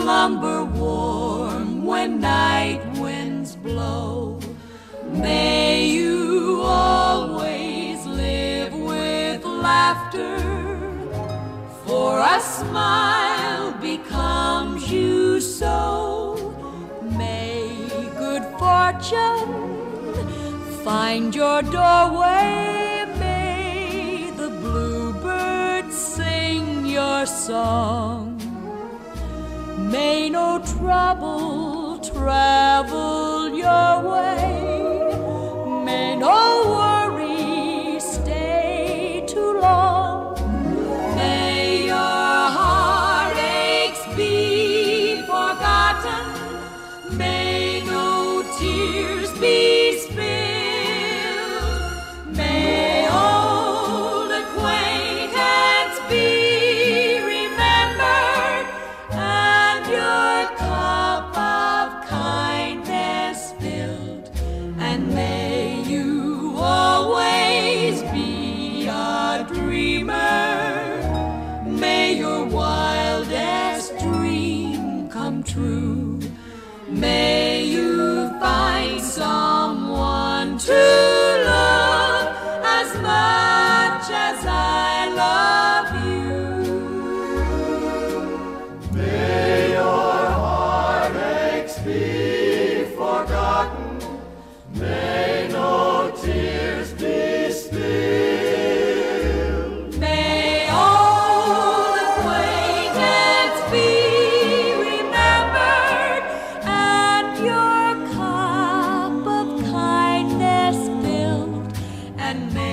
slumber warm when night winds blow. May you always live with laughter, for a smile becomes you so. May good fortune find your doorway. May the bluebird sing your song. May no trouble travel your way. May no worry stay too long. May your heartaches be forgotten. May no tears be spilled. May old acquaintance be remembered, and your cup of kindness filled. And may you always be a dreamer. May your wildest dream come true. May you find someone to love as much as I love you. May your heartaches be forgotten. May no tears be spilled. May old acquaintance be remembered, and your cup of kindness filled. And may